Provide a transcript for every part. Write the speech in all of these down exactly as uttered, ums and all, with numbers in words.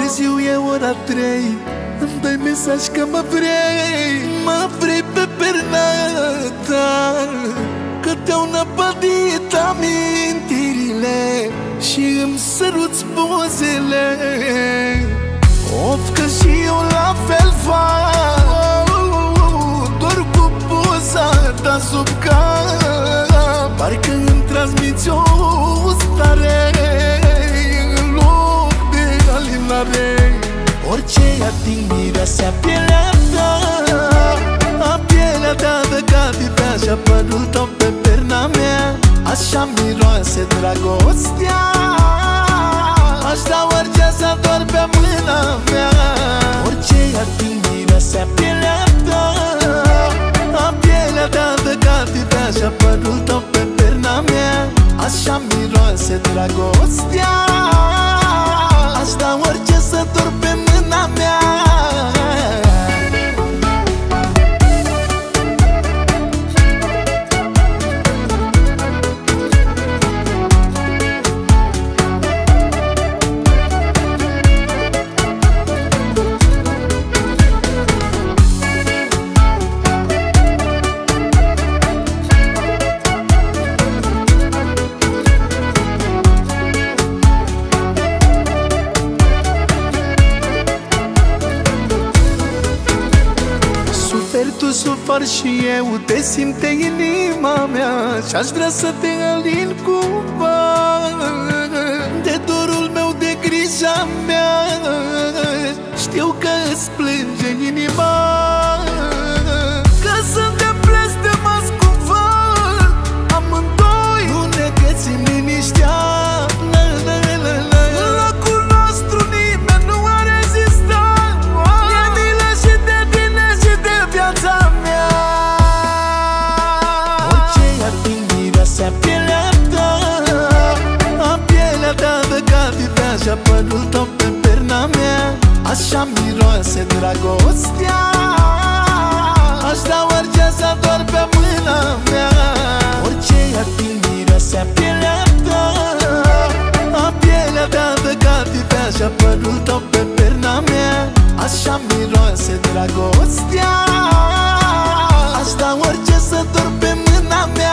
târziu e ora trei, îmi dai mesaj că mă vrei. Mă vrei pe perna ta, că te-au năpădit amintirile și îmi săruți buzele. Of, că și eu la fel fac, doar cu buza ta sub cap. Parcă îmi transmiți o stare în loc de alinare. Orice ating miroasea pielea ta, a pielea ta de catifea și-a părul tău pe perna mea. Așa miroase dragostea, aș da orice să ador pe mâna mea. Orice ating miroasea pielea ta, a pielea ta de catifea și-a părul tău pe perna mea. Așa miroase dragostea, aș da orice să ador pe mâna mea. Tu sufăr și eu te simte inima mea și-aș vrea să te alin cumva de dorul meu, de grija mea. Știu că îți plânge inima, că suntem blestemați cumva amândoi, nu ne găsim liniștea. Și-a părul tău pe perna mea, așa miroase dragostea, aș da orice să ador pe mâna mea. Orice ating miroasea pielea ta, a pielea ta de catifea și-a părul tău pe perna mea. Așa miroase dragostea, aș da orice să ador pe mâna mea.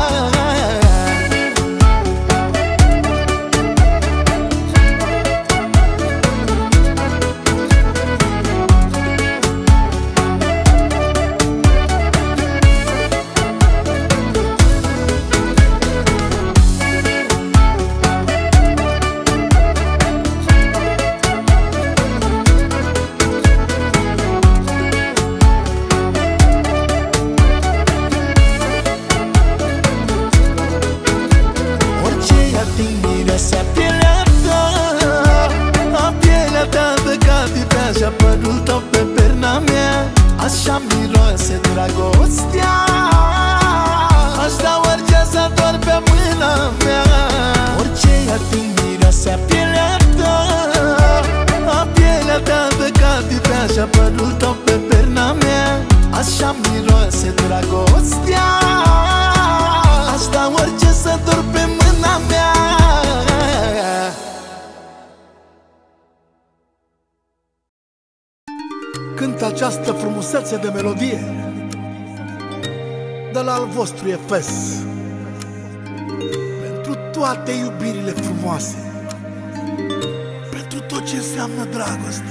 Și-a părul tău pe perna mea, așa miroase dragostea, aș da orice să ador pe mâna mea. Orice ating miroasea pielea ta, a pielea ta de catifea și-a părul tău pe perna mea. Așa miroase dragostea, aș da orice să ador pe mâna mea. Cânt această frumusețe de melodie de la al vostru Efes, pentru toate iubirile frumoase, pentru tot ce înseamnă dragoste.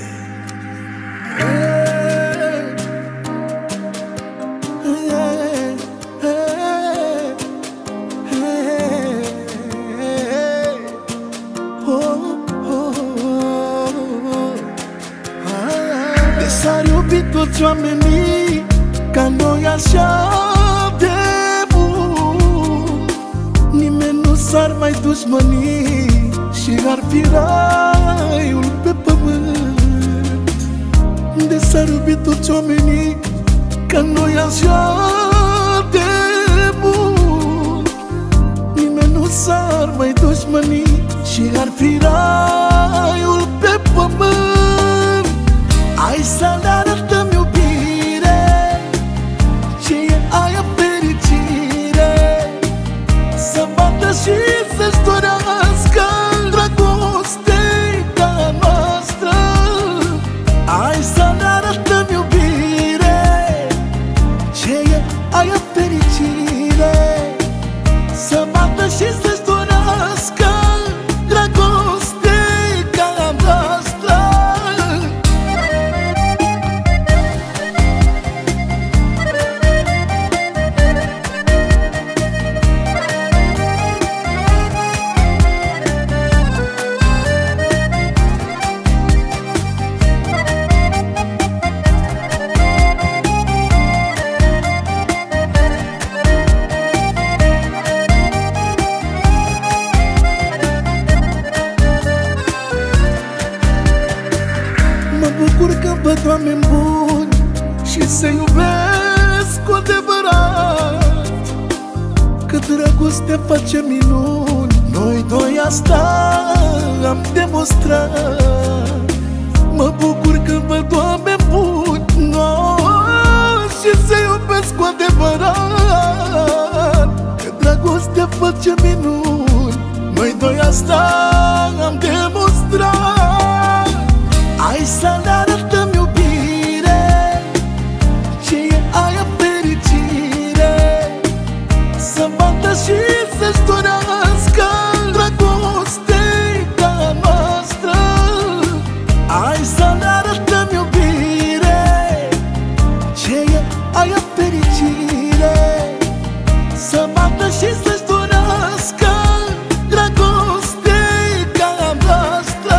S-ar iubi toți oamenii ca noi așa de bun, nimeni nu s-ar mai dușmăni și ar fi raiul pe pământ. De s-ar iubi toți oamenii ca noi așa de bun, nimeni nu s-ar mai dușmăni și ar fi raiul pe pământ. Hai să ne arătăm iubire, ce e aia fericire, să bată și să-și dorească dragostea noastră. văd oameni buni și să iubesc cu adevărat, că dragostea face minuni. Noi doi asta am demonstrat. Mă bucur când văd oameni buni, no, și să iubesc cu adevărat, că dragostea face minuni. Noi doi asta am demonstrat. Hai să ne arătăm iubire, ce e aia fericire, să bată și să-și dorească dragoste ca noastră. Hai să ne arătăm iubire, ce e aia fericire, să bată și să-și dorească dragoste ca noastră.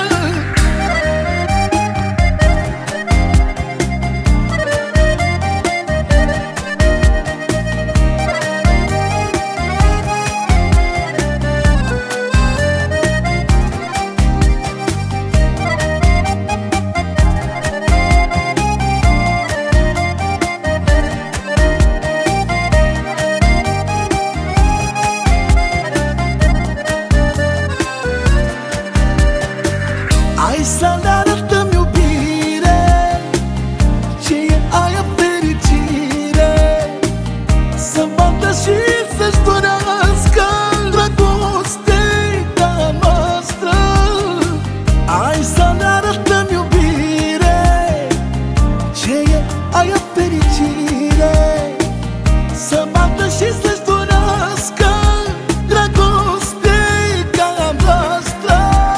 Hai să ne arătăm iubire, ce e aia fericire, să bată și să-și dorească dragoste ca noastră. Hai să ne arătăm iubire, ce e aia fericire, să bată și să-și dorească dragoste ca noastră.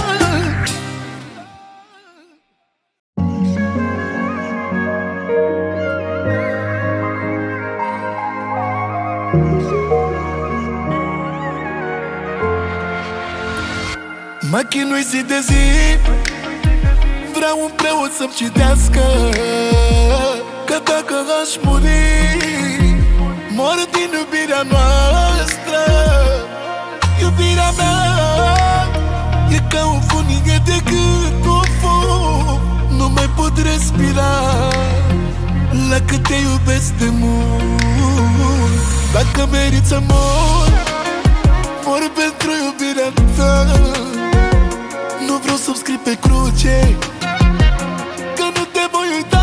Mă chinui zi de zi, vreau un preot să-mi citească, că dacă aș muri, mor din iubirea noastră. Iubirea mea e ca o funie de cât o fum, nu mai pot respira la cât te iubesc de mult. Dacă merit să mor, mor pentru iubirea ta. Nu vreau să-mi scrii pe cruce că nu te voi uita,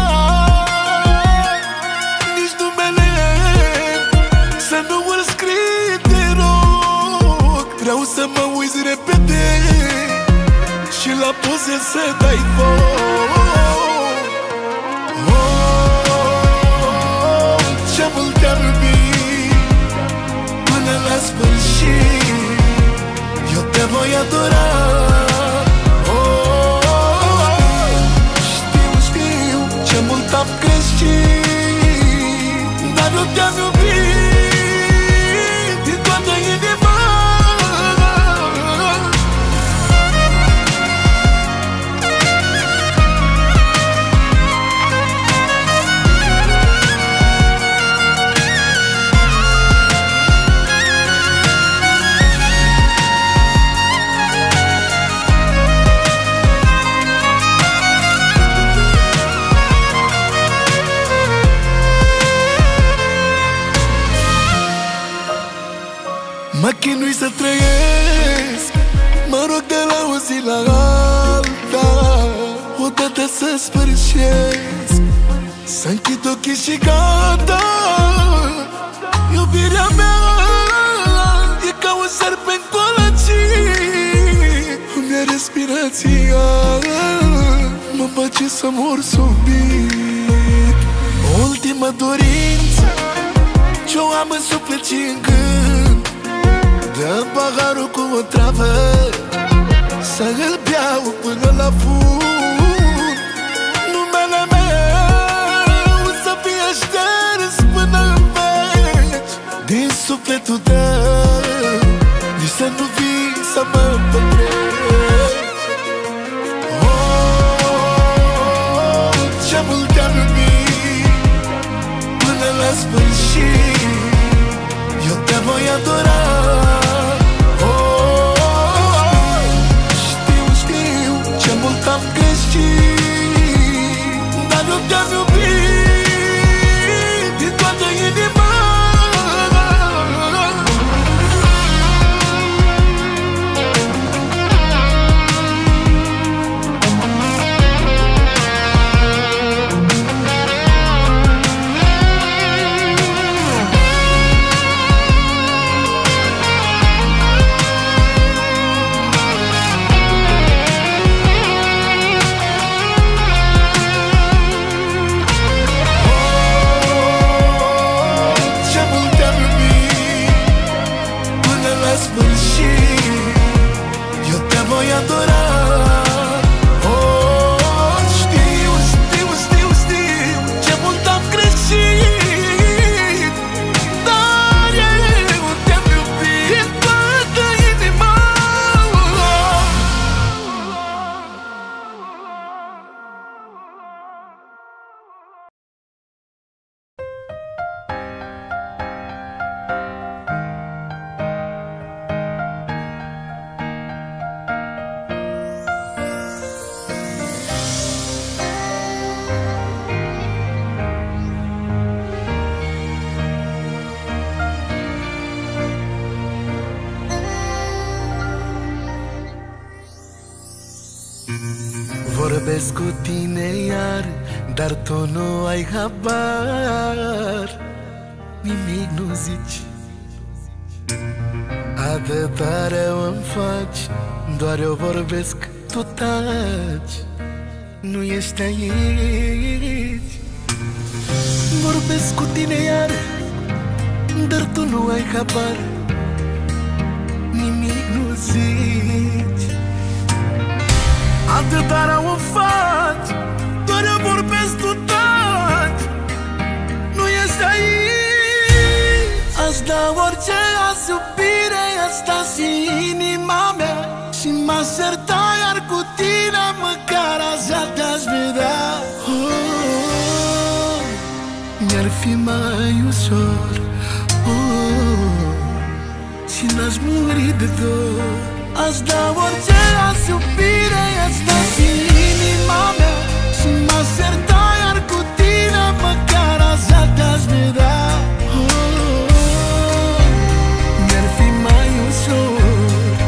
nici numele să nu îl scrii, te rog. Vreau să mă uiți repede și la poze să dai foc. Oh, ce mult te-am iubit până la sfârșit, eu te voi adora. Am greșit, dar eu te-am iubit din toată inima. Mă chinui să trăiesc, mă rog de la o zi la alta, odată să sfârșesc, să închid ochii și gata. Iubirea mea e ca un serpen colăcit, îmi-e respirația, mă face să mor subit. Ultima dorință ce-o am în suflet și în gând, dă paharul cu o travă, să îl beau până la fund. Numele meu să fie șters până în veci din sufletul tău, nici să nu vii să mă pătreci. Oh, ce mult te-am iubit până la sfârșit, eu te voi adora. Am greșit, eu te-am iubit din toată inima. Eu te voi adora. Oh, știu, știu, știu, știu ce mult am greșit, dar eu te-am iubit din toată inima. Vorbesc cu tine iar, dar tu nu ai habar. Nimic nu zici, atâta rău îmi faci. Doar eu vorbesc, tu taci. Nu ești aici. Vorbesc cu tine iar, dar tu nu ai habar. Nimic nu zici, atâta rău îmi faci. Doar eu vorbesc, tu taci. Nu ești aici. Aș da orice azi iubire, asta-s inima mea. Și m-aș certa iar cu tine, măcar așa te-aș vedea. Oh, mi-ar fi mai ușor. Oh, și n-aș muri de dor. Aș da orice azi iubire, asta-s inima mea. Și m-aș certa iar cu tine, măcar așa te-aș vedea. Oh, mi-ar fi mai ușor.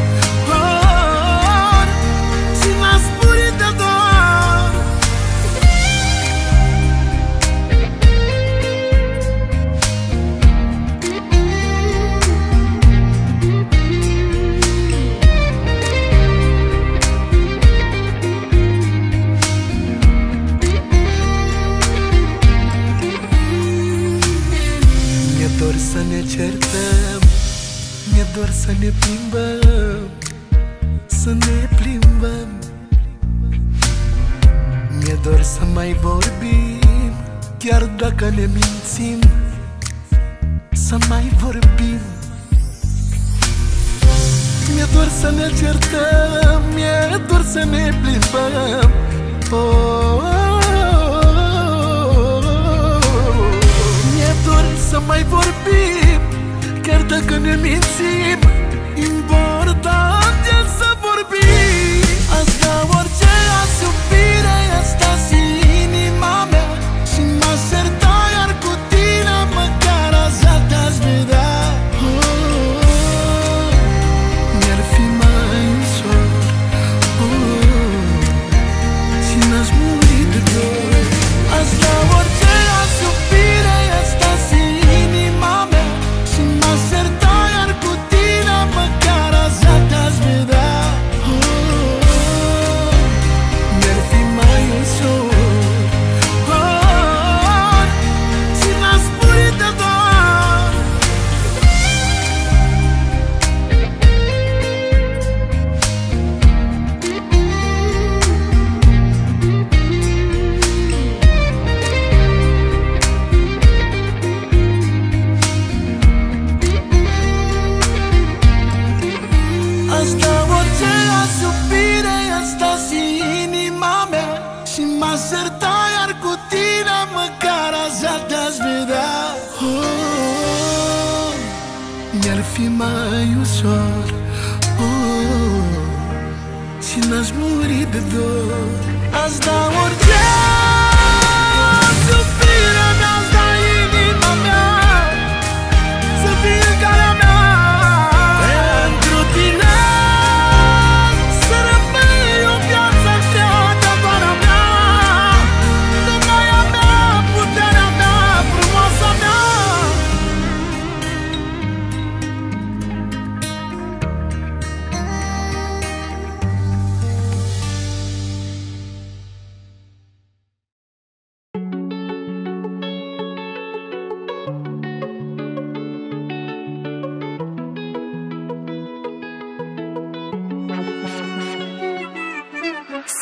Oh, și n-aș muri de dor. Să ne certăm, mi-e dor să ne plimbăm, să ne plimbăm. Mi-e dor să mai vorbim, chiar dacă ne mințim, să mai vorbim. Mi-e dor să ne certăm, mi-e dor să ne plimbăm. Oh, oh, oh, oh. Mi-e dor să mai vorbim, chiar dacă ne mințim. Important e să vorbim. Aș da orice azi iubire, asta-s inima mea. Și m-aș certa iar cu tine, măcar așa te-aș vedea. Oh, mi-ar fi mai ușor. Oh, și n-aș muri de dor. Aș da orice azi iubire, asta-s inima mea. Și m-aș certa iar cu tine, măcar așa te-aș vedea. Oh, mi-ar fi mai ușor. Oh, și n-aș muri de dor. Aș da orice azi iubire, asta-s inima mea. Și m-aș certa iar cu tine, măcar așa te-aș vedea. Oh, mi-ar fi mai ușor. Oh, și n-aș muri de dor. Aș da orice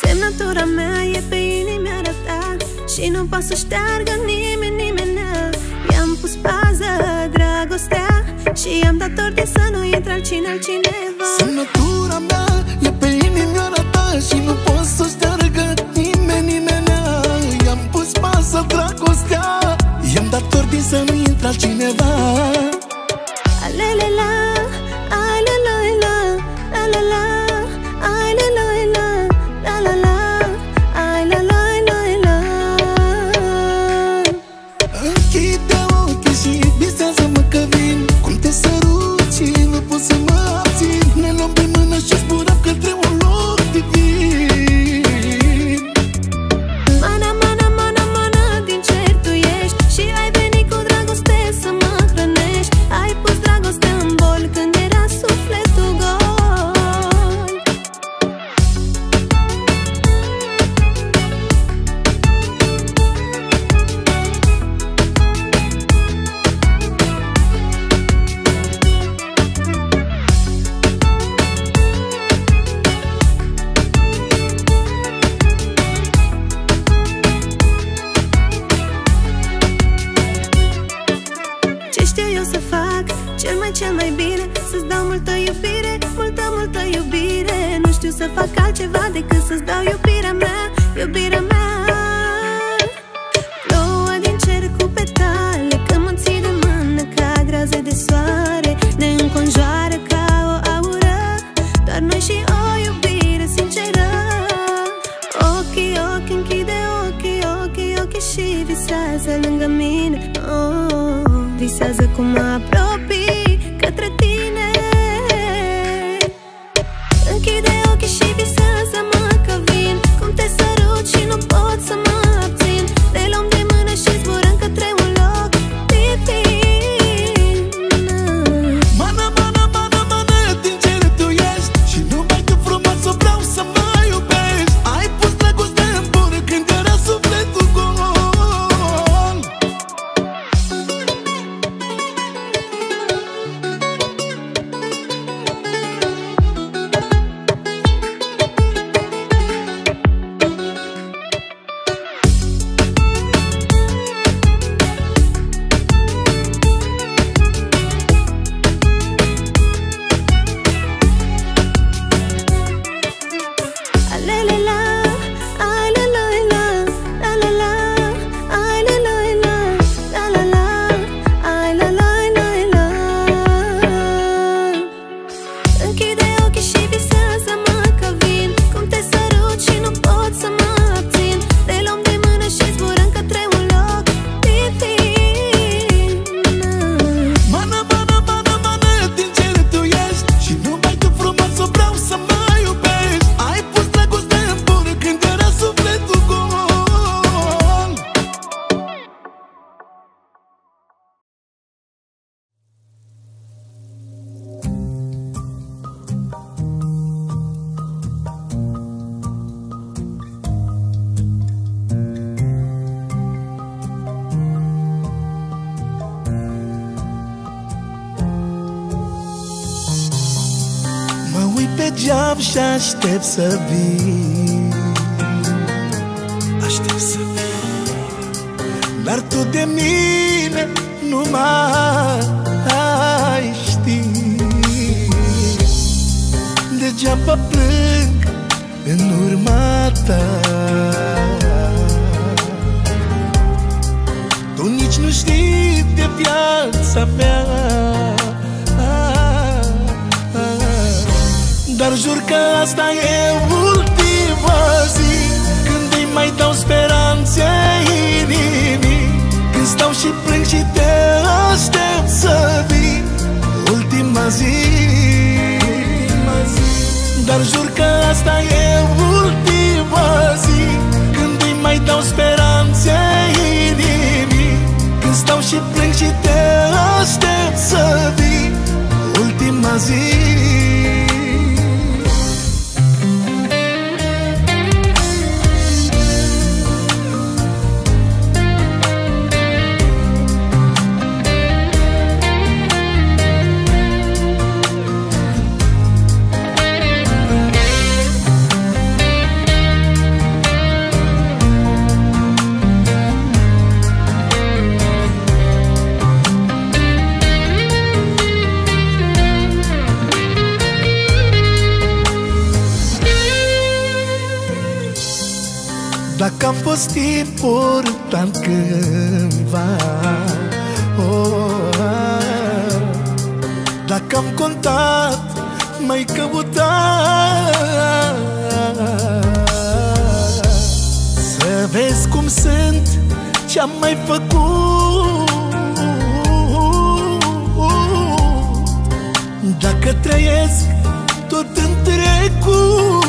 Semnătura mea e pe inimioara ta și nu poate să șteargă nimeni, nimenea. I-am pus pază, dragostea, și i-am dat ordine să nu intre altcine altcineva. Semnătura mea e pe inimioara ta și nu poate să șteargă nimeni, nimenea. I-am pus pază, dragostea, i-am dat ordine să nu intre altcineva. Alelela, alelela, alelela, alelela, alelela, alelela. Închide ochii și visează-mă că vin. Cum te sărut și nu pot să mă abțin. Ne luăm de mână și zburăm către un loc divin. Mana, mana, mana, mana, din cer tu ești și ai venit cu dragoste să mă hrănești. Ai pus dragoste în bol când era sufletul gol. Ce știu eu să fac cel mai, cel mai bine? Să-ți dau multă iubire, multă, multă iubire. Nu știu să fac altceva decât să-ți dau iubirea mea, iubirea mea. Plouă din cer cu petale, când mă ții de mână ca raze de soare. Ne înconjoară ca o aură, doar noi și o iubire sinceră. Ochii, ochii, închide ochii, ochii, ochii și visează lângă mine. Oh, visează cum mă apropii către tine. Închide ochii și visează-mă că vin. Cum te sărut și nu pot să mă abțin. Ne luăm de mână și zburăm către un loc divin. Mana, mana, mana, mana, din cer tu ești și numai tu frumos o vreau să mă iubești. Ai pus dragoste în bun când era sufletul gol. Alelela, alelela, alelela, alelela, alelela, alelela. Închide ochii și visează-mă că vin. Cum te sărut și nu pot să mă abțin. Ne luăm de mână și zburăm către un loc divin. Mana, mana, mana, mana, din cer tu ești și numai tu frumos o vreau să mă iubești. Ai pus dragoste în bun când era sufletul gol. Mă uit pe geam și aștept să vii. Aștept să vii, dar tu de mine nu mai știi. Degeaba plâng în urma ta. Tu nici nu știi de viața mea. Dar jur că asta e ultima zi când îi mai dau speranțe inimii. Când stau și plâng și te aștept să vii. Ultima zi. Dar jur că asta e ultima zi când îi mai dau speranțe inimii. Când stau și plâng și te aștept să vii. Ultima zi. Dacă am fost important cândva, oh, dacă am contat, m-ai căutat. Să vezi cum sunt, ce-am mai făcut. Dacă trăiesc tot în trecut,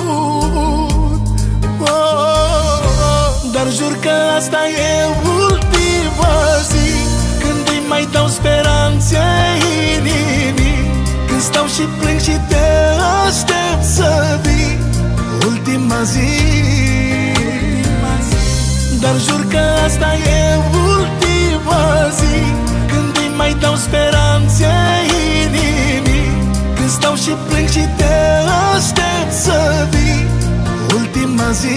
oh, dar jur că asta e ultima zi când îi mai dau speranțe inimii, când stau și plâng și te aștept să vii. Ultima zi, dar jur că asta e ultima zi când îi mai dau speranțe inimii, când stau și plâng și te aștept să vii. Ultima zi.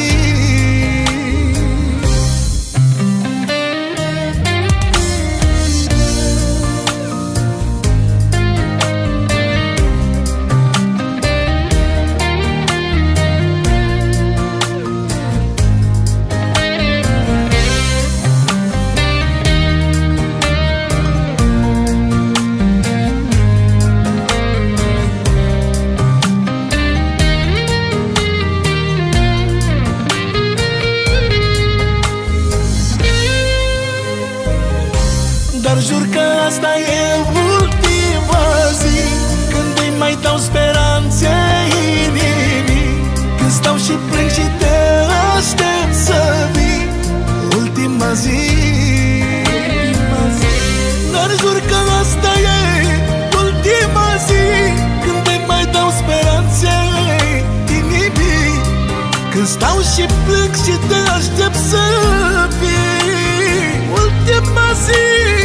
Dar jur că asta e ultima zi când îi mai dau speranțe inimii, când stau și plâng și te aștept să vii. Ultima zi. Dar jur că asta e ultima zi când îi mai dau speranțe inimii, când stau și plâng și te aștept să vii. Ultima zi.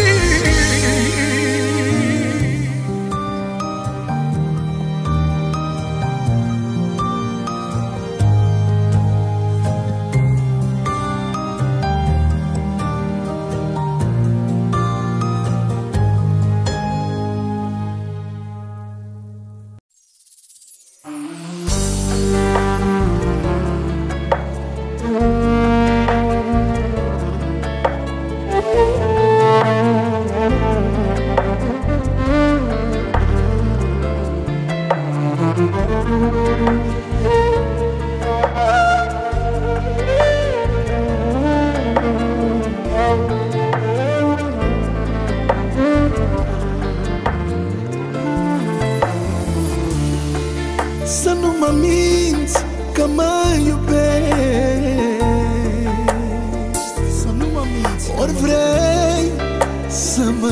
Să nu mă minți că mă iubești, să nu mă minți, ori vrei să mă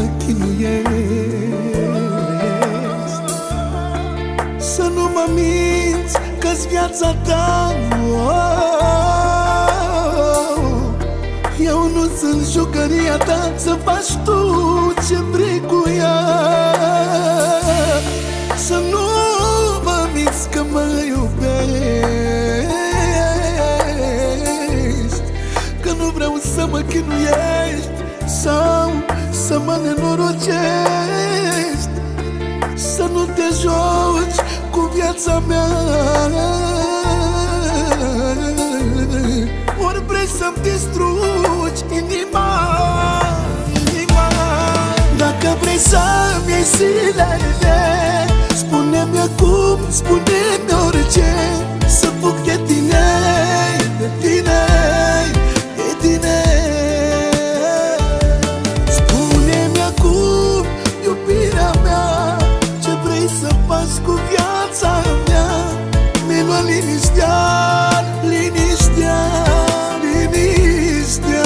chinuiești. Să nu mă minți că-s viața ta, oh, eu nu sunt jucăria ta, să faci tu ce vrei cu ea. Să nu mă minți că mă iubești, că nu vreau să mă chinuiești sau să mă nenorocești. Să nu te joci cu viața mea, ori vrei să-mi distrugi inima, inima. Dacă vrei să-mi iei zilele, spune-mi acum, spune-mi orice, să fug de tine, de tine, de tine. Spune-mi acum, iubirea mea, ce vrei să faci cu viața mea. Mi-ai luat liniștea, liniștea, liniștea.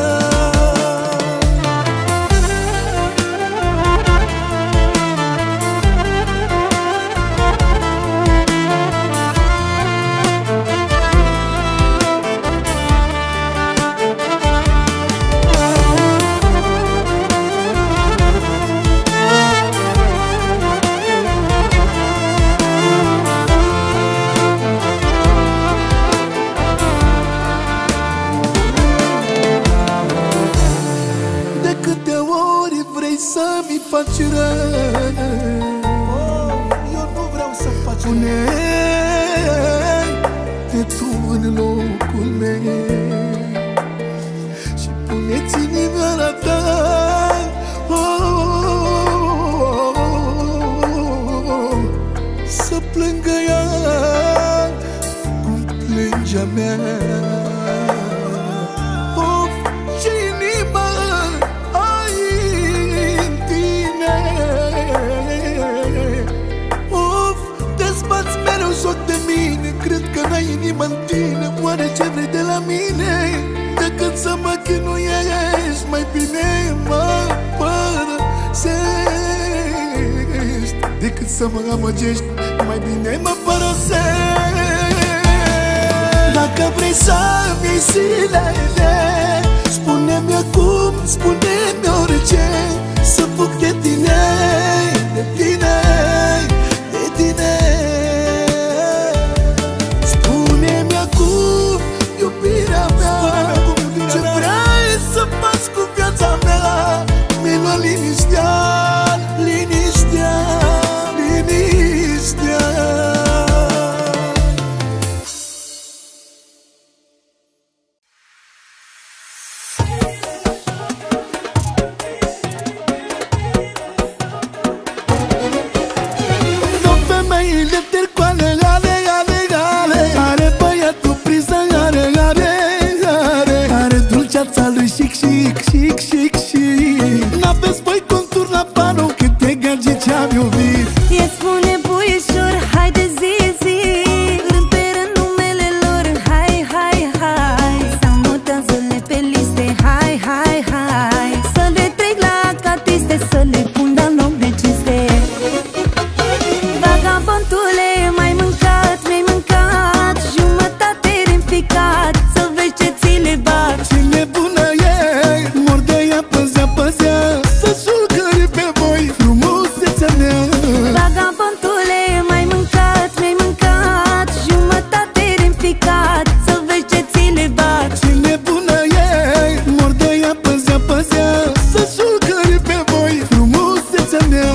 Să-mi faci rău, oh, eu nu vreau să-mi faci rău. Pune-te tu în locul meu. Of, ce inimă ai în tine. Of, te-ți mereu joc de mine. Cred că n-ai inimă în tine. Oare ce vrei de la mine? Decât să mă chinuiești, mai bine mă părăsești. Decât să mă amăgești, mai bine mă părăsești. Dacă vrei să-mi iei zilele, spune-mi acum, spune-mi orice. Să fug de tine, de tine, de tine. Spune-mi acum, iubirea mea, ce vrei să faci cu viața mea. Mi-ai luat liniștea, liniștea, liniștea. Femeile tercoale, are, are, are. Are băiatul priză, are, are, are. Are dulceața lui chic, chic, chic, chic, chic. N-aveți voi contur la pano câte gagici am iubit. E spune puișor, haide zi, zi. Rând pe rând numele lor, hai, hai, hai. Sau notează-le pe liste, hai, hai, hai. Să le trec la acatiste, să le pun la loc de cinste. Vagabondule, m-ai mâncat, mi-ai mâncat. Jumătate din ficat, să vezi ce ți le bat. Ce nebună e, mor de ea, păzea, păzea. Să jucări pe voi frumusețea mea. Vagabondule, m-ai mâncat, mi-ai mâncat. Jumătate din ficat, să vezi ce ți le bat. Ce nebună e, mor de ea, păzea, păzea. Să jucări pe voi frumusețea mea.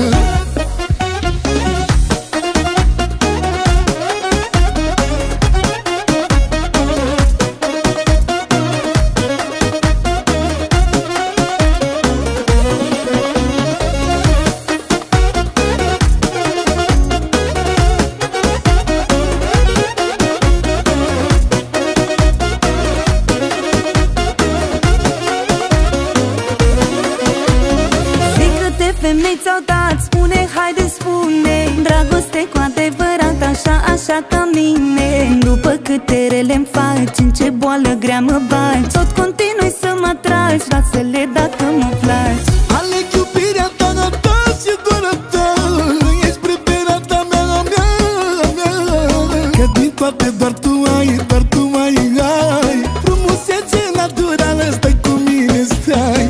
Femei ți-au dat, spune, haide spune. Dragoste cu adevărat, așa, așa ca mine. După câte rele-mi faci, în ce boală grea mă bagi. Tot continui să mă tragi, lasă-le dacă mă placi. Aleg iubirea ta, a ta și doar a ta. Ești preferata mea, a mea, a mea. Că din toate doar tu ai, doar tu mai ai. Frumusețe naturală, stai cu mine, stai.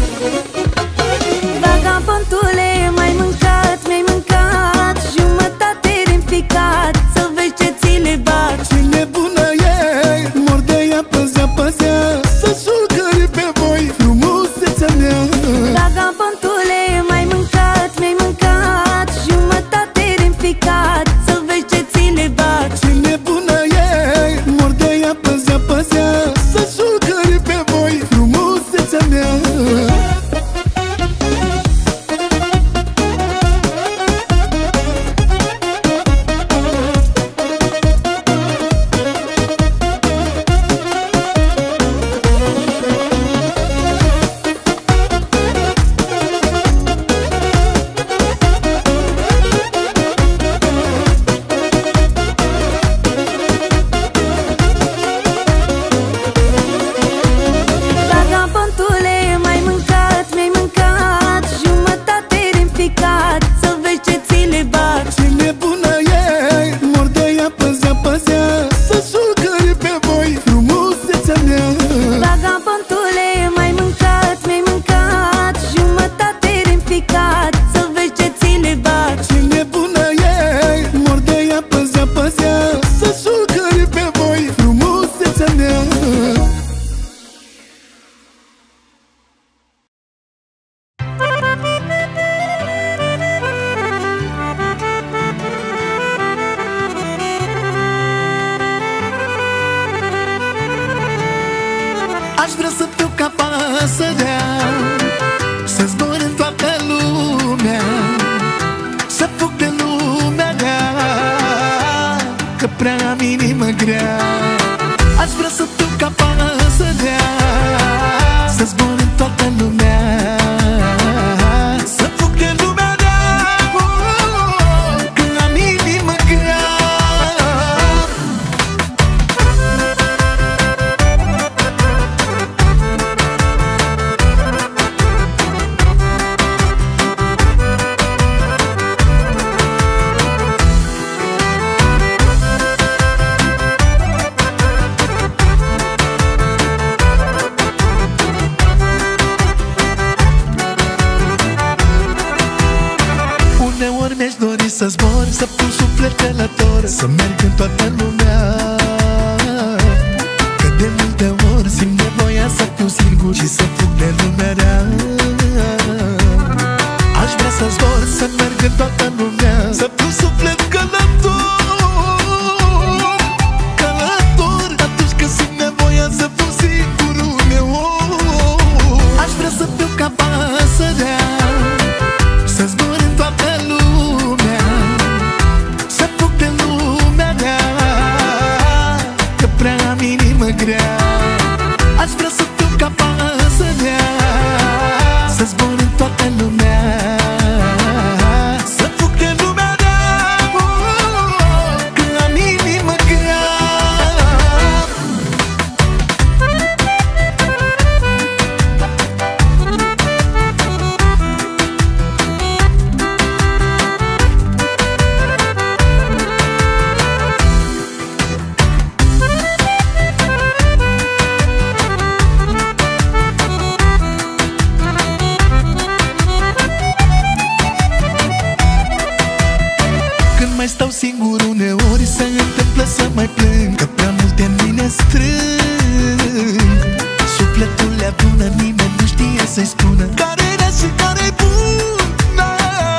Vagabondule, m-ai mâncat, mi-ai mâncat. Jumătate din ficat, să vezi ce ți le bat. Ce nebună e, mor de ea, păzea, păzea. Să jucări pe voi frumusețea mea. Vagabondule, m-ai mâncat, mi-ai mâncat. Jumătate din ficat, să vezi ce ți le bat. Ce nebună e, mor de ea, păzea, păzea. Să jucări pe voi frumusețea mea. Aș vrea să fiu ca pasărea, să zbor în toată lumea, să fug de lumea mea, că prea am inimă grea. să zbor, să pun suflet călător, să merg în toată lumea. Că de multe ori simt nevoia să fiu singur și să fug de lumea rea. Aș vrea să zbor, să merg în toată lumea, să fiu suflet călător, călător, atunci când simt nevoia să fiu singur uneori. Aș vrea să fiu ca pasărea, să zbor în toată lumea, să fug de lumea rea, că prea am inimă grea. Aș vrea să fiu ca pasărea, să zbor în toată lumea, să fug de lumea rea, că am inimă grea. Mai stau singur uneori, se întâmplă să mai plâng, că prea multe în mine strâng. Sufletul le adună, nimeni nu știe să-i spună care-i rea și care-i bună.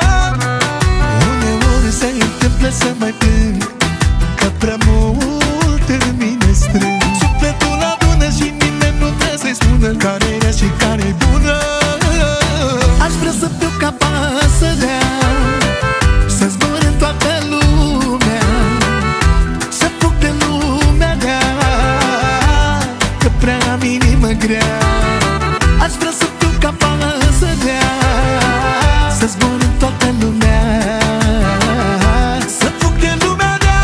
Uneori se întâmplă să mai plâng, că prea multe în mine strâng. Sufletul adună și nimeni nu trebuie să-i spună care-i rea și care-i bună. Aș vrea să fiu ca pasărea, să zbor în toată lumea, să fug de lumea rea, că prea am inimă grea. Aș vrea să fiu ca pasărea, să zbor în toată lumea, să fug de lumea rea,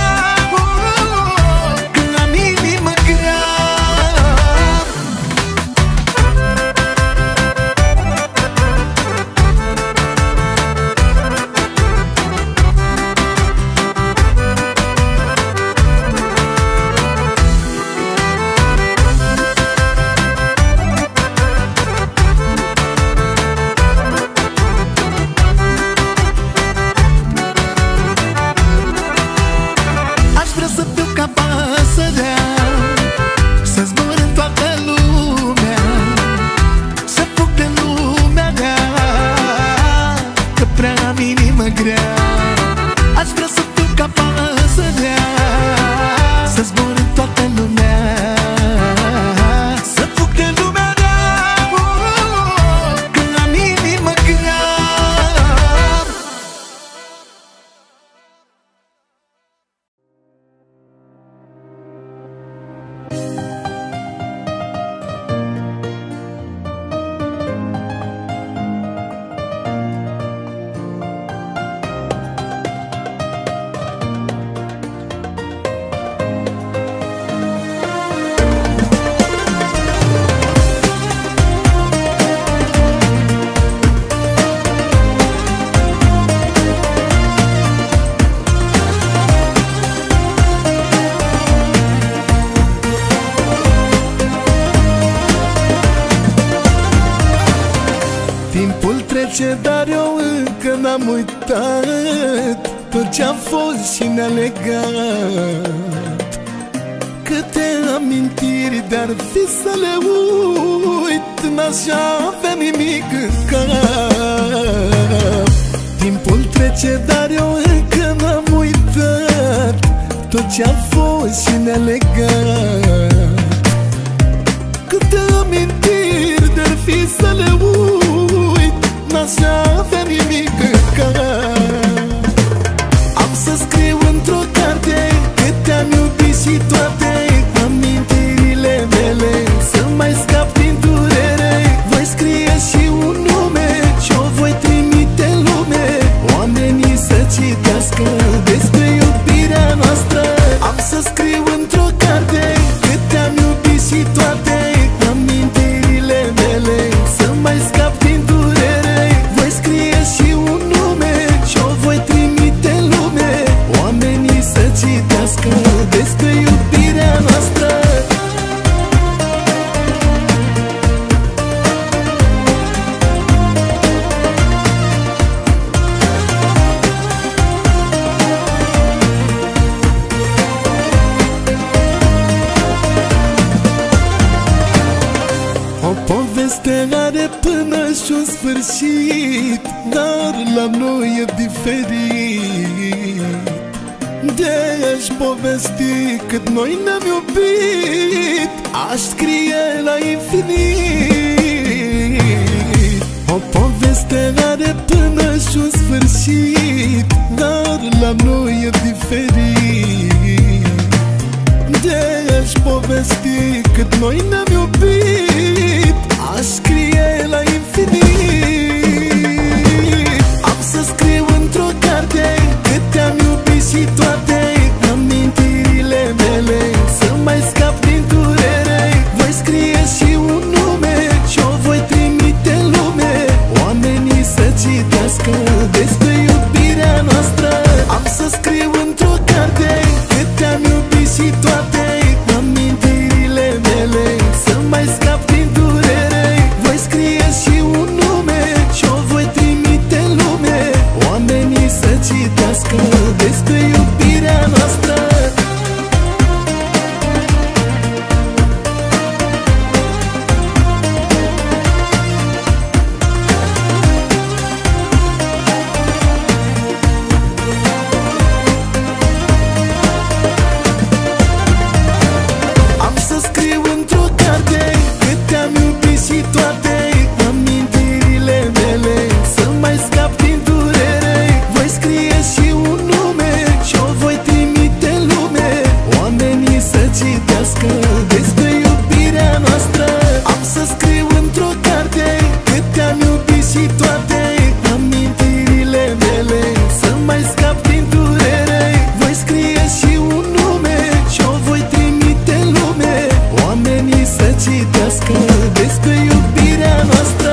că am inimă grea. Aș vrea să fiu ca pasărea, să zbor în toată lumea, să fug de lumea rea, că prea am inimă grea. Aș vrea să fiu ca pasărea, să zbor în toată lumea, să fug de lumea rea, că am inimă grea. Timpul trece, dar eu încă n-am uitat tot ce-a fost și ne-a legat. Câte amintiri de-ar fi să le uit, n-aș avea nimic în cap. Timpul trece, dar eu încă n-am uitat tot ce-a fost și ne-a legat. Câte amintiri de-ar fi să le uit, n-aș avea nimic în cap. Am să scriu într-o carte cât te-am iubit și toate amintirile mele, să mai scap din durere. Voi scrie și un nume și-o voi trimite în lume, oamenii să citească despre iubirea noastră. Am să scriu într-o carte cât te-am iubit și toate amintirile mele, să mai scap din durere. Voi scrie și un nume și-o voi trimite în lume, oamenii să citească despre iubirea noastră. poveste are până și un sfârșit, dar la noi e diferit. De-aș povesti cât noi ne-am iubit, aș scrie la infinit. O poveste are până și un sfârșit, dar la noi e diferit. De-aș povesti cât noi ne-am iubit, aș scrie la infinit. Am să scriu într-o carte cât te-am iubit și toate amintirile mele, să mai scap din durere. Voi scrie și un nume și o voi trimite în lume, oamenii să citească despre iubirea noastră. Am să scriu într-o carte cât te-am iubit și toate amintirile mele, să mai scap din durere. Voi scrie și un nume și o voi trimite în lume, oamenii să citească despre iubirea noastră. Am să scriu într-o carte cât te-am iubit și toate amintirile mele, să mai scap din durere. Voi scrie și un nume și o voi trimite în lume, oamenii să citească despre iubirea noastră. Am să scriu într-o carte cât te-am iubit și toate amintirile mele, să mai scap din durere. Voi scrie și un nume și o voi trimite în lume, oamenii să citească despre iubirea noastră.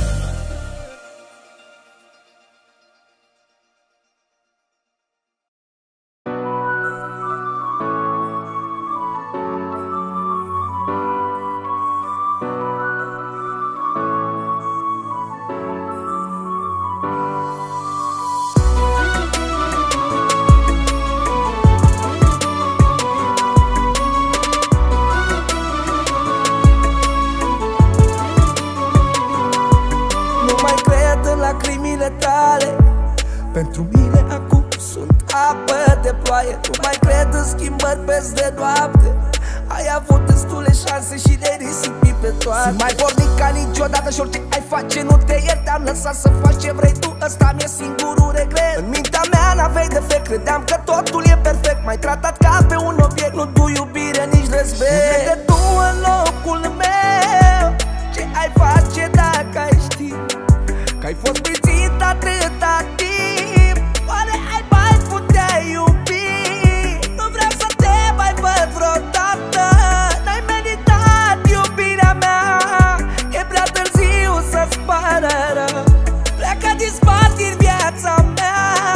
Nu mai cred în lacrimile tale, pentru mine acum sunt apă de ploaie. Nu mai cred în schimbări peste noapte, ai avut destule șanse și le risipi pe toate. Sunt mai pornic ca niciodată și orice ai face nu te iert. Te-am lăsat să faci ce vrei tu, ăsta mi-e singurul regret. În mintea mea n-aveai defect, credeam că totul e perfect. M-ai tratat ca pe un obiect, nu tu iubire, nici respect. Nu de tu în locul meu, ce ai face dacă ai ști că ai fost prințit atâta timp? Oare ai mai putea iubi? Nu vreau să te mai văd vreodată, n-ai meritat iubirea mea. E prea târziu să-ți pară rău, pleacă din spate în viața mea.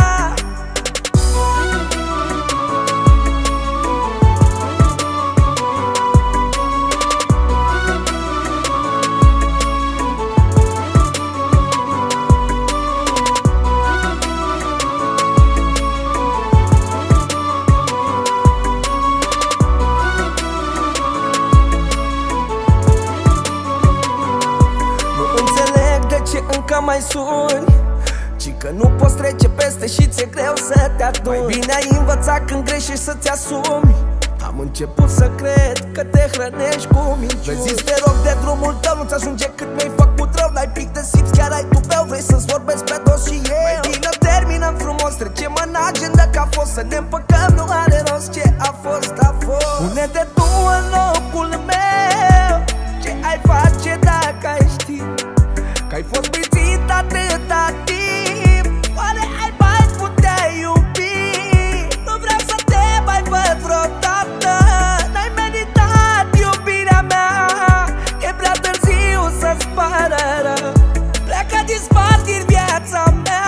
Încă mai suni, ci că nu poți trece peste și ți-e greu să te aduni. Mai bine ai învățat când greșești să-ți asumi. Am început să cred că te hrănești cu minciuni. Vezi, te rog de drumul tău, nu-ți ajunge cât mi-ai făcut rău. N-ai pic de simți, chiar ai tupeu, vrei să-ți vorbesc pe dos și eu. Mai bine terminăm frumos, trecem în agenda că a fost, să ne împăcăm, nu are rost, ce a fost, a fost. Pune-te tu în locul meu, ce ai face dacă ai ști că ai fost prințit atâta timp? Oare ai mai putea iubi? Nu vreau să te mai văd vreodată, n-ai meritat iubirea mea. E prea târziu să-ți pară rău, pleacă din spate în viața mea.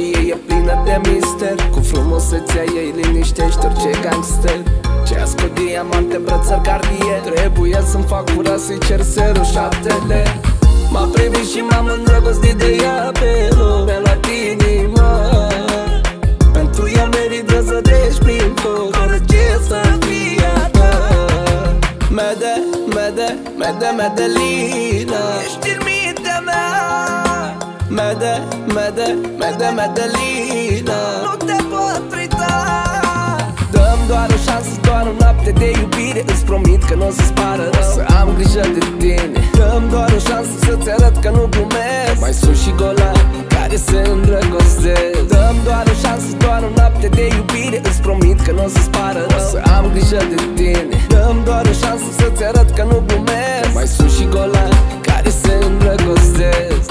vie e plină de mister. Cu frumusețea ei liniștește orice gangster. Ce ascult diamante, îmbrățări cardie. Trebuie să-mi fac curat să-i cer serul șaptele. M-a privit și m-am îndrăgostit de ea pe loc. Mi-a luat inima. Pentru ea merită să treci prin foc. Orice să fie a ta. Mede, mede, mede, Medelina, ești în mintea mea. Mede, mede, mede, Medelina, nu te pot uita. Dă-mi doar o șansă, doar o noapte de iubire. Îți promit că n-o să-ți pară rău, să am grijă de tine. Dă-mi doar o șansă să-ți arăt că nu glumesc. Mai sunt și golani care se îndrăgostesc. Dă-mi doar o șansă, doar o noapte de iubire. Îți promit că n-o să-ți pară rău, să am grijă de tine. Dă-mi doar o șansă să-ți arăt că nu glumesc. Mai sunt și golani care se îndrăgostesc.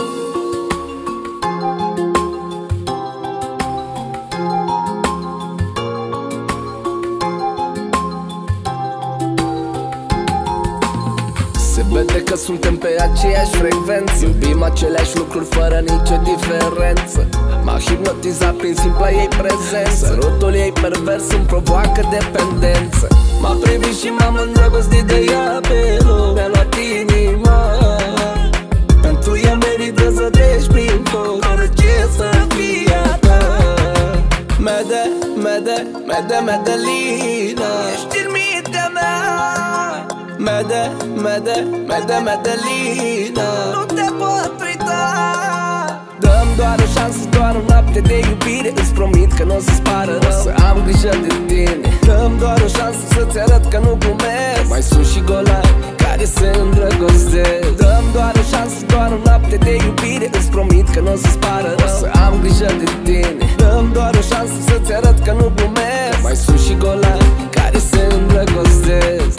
Vede că suntem pe aceeași frecvență. Iubim aceleași lucruri fără nicio diferență. M-a hipnotizat prin simpla ei prezență. Sărutul ei pervers îmi provoacă dependență. M-a privit și m-am îndrăgostit de ea pe loc. Mi-a luat inima. Pentru ea merită să treci prin foc. Orice să fie a ta. Mede, mede, mede, Medelina, ești în mintea mea. Mede, mede, mede, Medelina, nu te pot uita. Dă-mi doar o șansă, doar o noapte de iubire. Îți promit că n-o să-ți pară rău, să am grijă de tine. Dă-mi doar o șansă să-ți arăt că nu glumesc. Mai sunt și golani care se îndrăgostesc. Dă-mi doar o șansă, doar o noapte de iubire. Îți promit că n-o să-ți pară rău, să am grijă de tine. Dă-mi doar o șansă să-ți arăt că nu glumesc. Mai sunt și golani care se îndrăgostesc.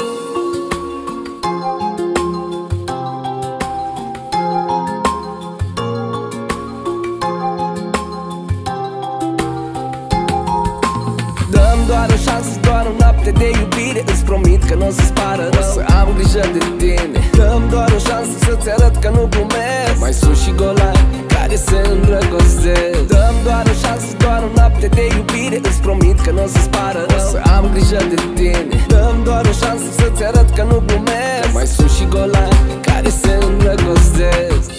Doar o șansă, doar o noapte de iubire. Îți promit că n-o să-ți pară rău, să am grijă de tine. Dă-mi doar o șansă să-ți arăt că nu glumesc. Mai sunt și golani care se îndrăgostesc. Dă-mi doar o șansă, doar o noapte de iubire. Îți promit că n-o să-ți pară rău, să am grijă de tine. Dă-mi doar o șansă să-ți arăt că nu glumesc. Mai sunt și golani care se îndrăgostesc.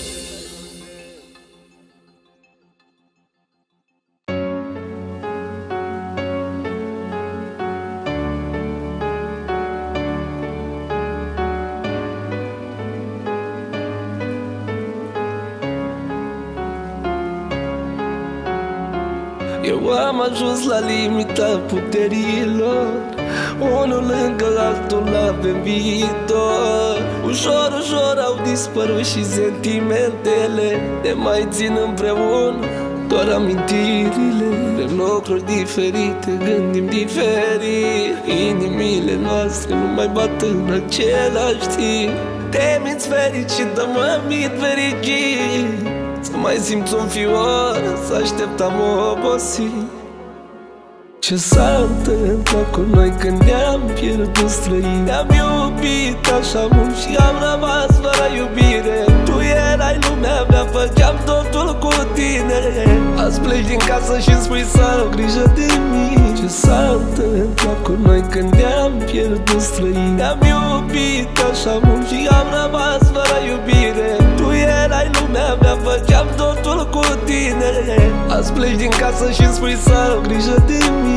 Eu am ajuns la limita puterilor, unul lângă altul avem viitor. Ușor, ușor au dispărut și sentimentele. Ne mai țin împreună doar amintirile. Vrem lucruri diferite, gândim diferit. Inimile noastre nu mai bat în același timp. Te minți fericit, dar mă mint fericit. Să mai simți un fior, să așteptam obosit. Ce s-a întâmplat cu noi când ne-am pierdut străini? Ne-am iubit așa mult și am rămas fără iubire. Tu erai lumea mea, făceam totul cu tine. Azi pleci din casă și-mi spui să am grijă de mine. Ce s-a întâmplat cu noi când ne-am pierdut străini? Ne-am iubit așa mult și am rămas fără iubire. Tu erai lumea mea, făceam totul cu tine. Azi pleci din casă și-mi spui să am grijă de mine.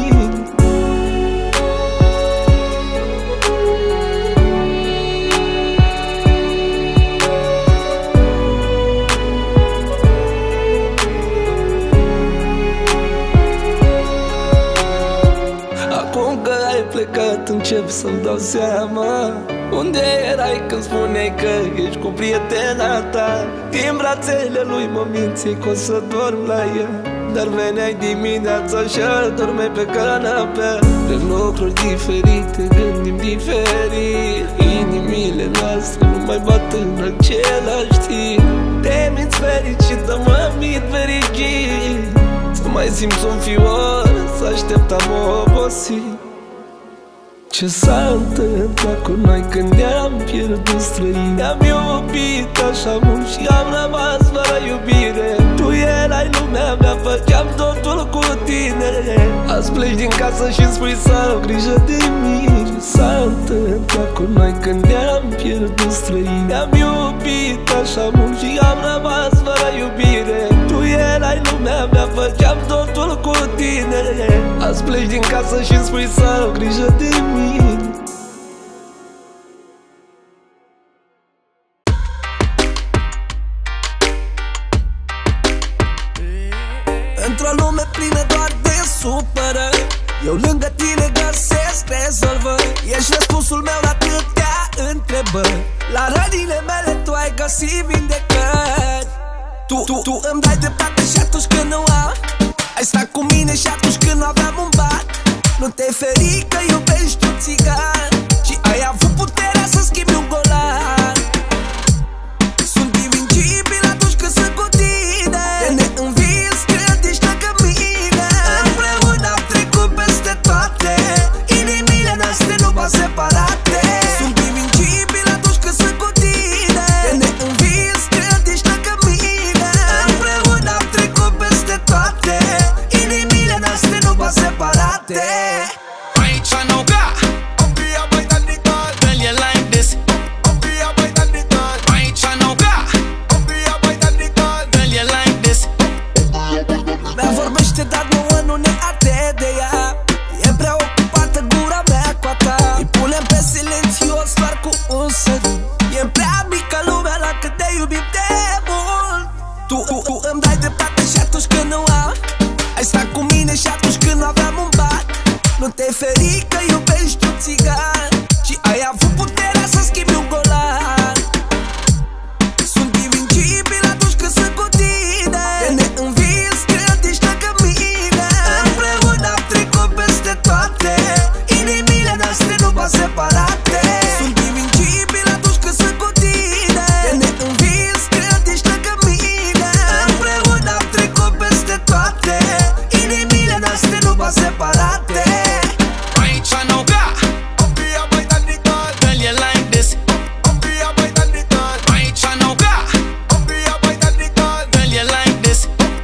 Acum că ai plecat încep să-mi dau seama unde erai când spuneai că ești cu prietena ta. Din brațele lui mă mințeai că o să dorm la ea, dar veneai dimineața și dormeai pe canapea. Vrem lucruri diferite, gândim diferit. Inimile noastre nu mai bat în același timp. Te minți fericit, dar mă mint fericit. Să mai simți un fior, să așteptam obosit. Ce s-a întâmplat cu noi când ne-am pierdut străini? Ne-am iubit așa mult și am rămas fără iubire. Tu erai lumea mea, făceam totul cu tine. Azi pleci din casă și-mi spui să au grijă de mine. S-a întâmplat cu noi când ne-am pierdut străini. Ne-am iubit așa mult și am rămas fără iubire. Tu erai lumea mea, făceam totul cu tine. Azi pleci din casă și-mi spui să au grijă de mine. Într-o lume plină doar de supărări, eu lângă tine găsesc rezolvări. Ești răspunsul meu la atâtea întrebări. La rănile mele tu ai găsit vindecări. Tu, tu, tu îmi dai dreptate și atunci când nu am. Ai stat cu mine și atunci când nu aveam un bat. Nu te-ai ferit că iubești un țigan și ai avut puterea să schimbi un golan. Sunt invincibil atunci când sunt cu tine. Te neînvins când ești lângă mine. Împreună am trecut peste toate. Inimile noastre nu pot separate. Sunt invincibil atunci când sunt cu tine. Te neînvins când ești lângă mine. Împreună am trecut peste toate. Inimile noastre nu pot separate. Aici nu ga Opria bai danitan Tell you like this Opria bai danitan Aici nu ga Opria bai danitan Tell you like this. Mea vorbește dar nouă nu ne arde de ea. E prea ocupată gura mea cu a ta. Îi punem pe silențios doar cu un sărut. E prea mică lumea la cât te iubim de mult. Tu, tu, tu îmi dai dreptate și atunci când nu am. Ai stat cu mine și atunci când nu aveam un bat. Nu te-ai ferit că iubești un țigan și ai avut puterea să schimbi un golan. Sunt invincibil atunci când sunt cu tine. Te neînvins când ești lângă mine. Împreună am trecut peste toate. Inimile noastre nu pot separate. Sunt invincibil atunci când sunt cu tine. Te neînvins când ești lângă mine. Împreună am trecut peste toate. Inimile noastre nu pot separate. Aici nu ga Opria bai danitan Tell you like this Opria bai danitan Aici nu ga Opria bai danitan Tell you like this.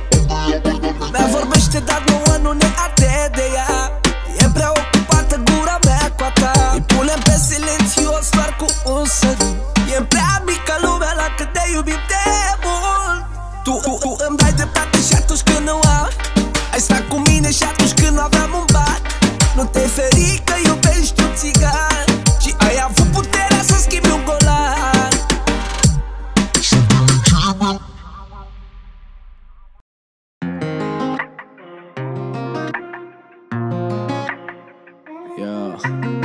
Mea vorbește dar nouă nu ne arde de ea. E prea ocupată gura mea cu a ta. Îi punem pe silențios doar cu un sărut. E prea mică lumea la cât te iubim de mult. Tu, tu, tu îmi dai dreptate și atunci când nu am. Ai stat cu mine și atunci când nu aveam un bat. Nu te-ai ferit că iubești un țigan și ai avut puterea să schimbi un golan. Yeah.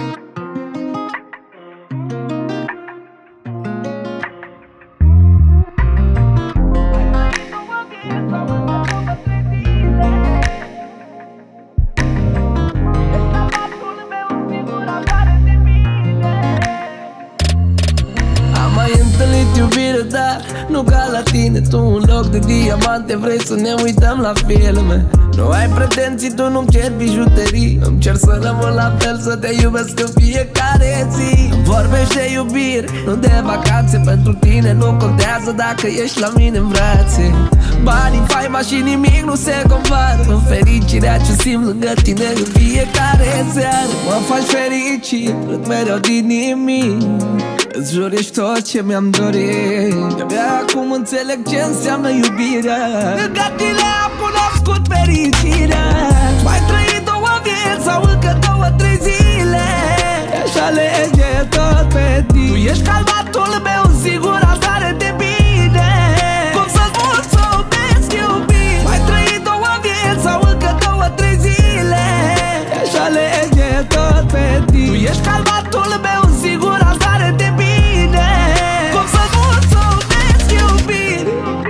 Am mai întâlnit iubire, dar nu ca la tine. Tu în loc de diamante vrei să ne uităm la filme. Nu ai pretenții, tu nu-mi ceri bijuterii. Îmi cer să rămân la fel, să te iubesc în fiecare zi. Îmi vorbești de iubire, nu de vacanțe. Pentru tine nu contează dacă ești la mine în brațe. Banii, faima și nimic nu se compară în fericirea ce simt lângă tine în fiecare seară. Mă faci fericit, râd mereu din nimic. Îți jur, ești tot ce mi-am dorit. De-abia acum înțeleg ce înseamnă iubirea. Lângă tine am cunoscut fericirea. Mai trăit două vieți sau încă două, trei zile. Aș alege tot pe tine. Tu ești calmatul meu, sigur stare de bine. Cum să-ți mulțumesc, iubire. Mai trăit două vieți sau încă două, trei zile. Aș alege tot pe tine. Tu ești calmatul meu, sigur stare de bine. Cum să-ți mulțumesc, iubire.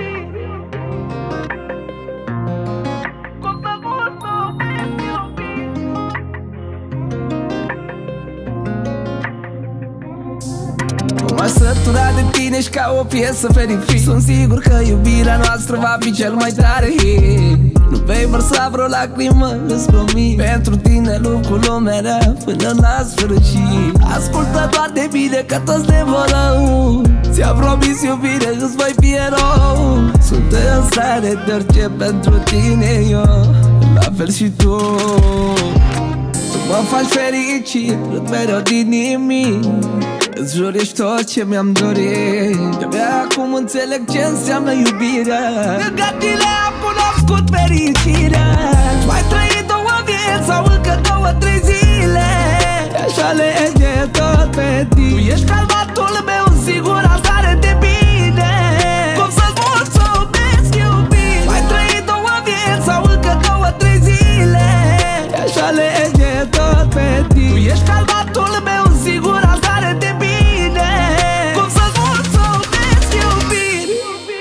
Cum să-ți mulțumesc, iubire. M-aș sătura de tine și ca o piesă fericit. Sunt sigur că iubirea noastră va fi cel mai tare hit. Nu vei vărsa vreo lacrimă, îți promit. Pentru tine lupt cu lumea rea până la sfârșit. Ascultă doar de bine că toți ne vor auzi. Ți-am promis iubire, îți voi fi erou. Sunt în stare de orice pentru tine eu, la fel și tu. Tu mă faci fericit, râd mereu din nimic. Îți jur, ești tot ce mi-am dorit. De-abia acum înțeleg ce înseamnă iubirea. De gatile am cunoscut fericirea. Mai trăit două vieți sau încă două, trei zile. Aș alege tot pe tine. Tu ești calmatul meu, în sigura stare de bine. Cum să-ți mulțumesc, iubire? Mai trăit două vieți sau încă două, trei zile. Aș alege tot pe tine. Tu ești calmatul meu, în sigura stare de bine. Cum să-ți mulțumesc, iubire?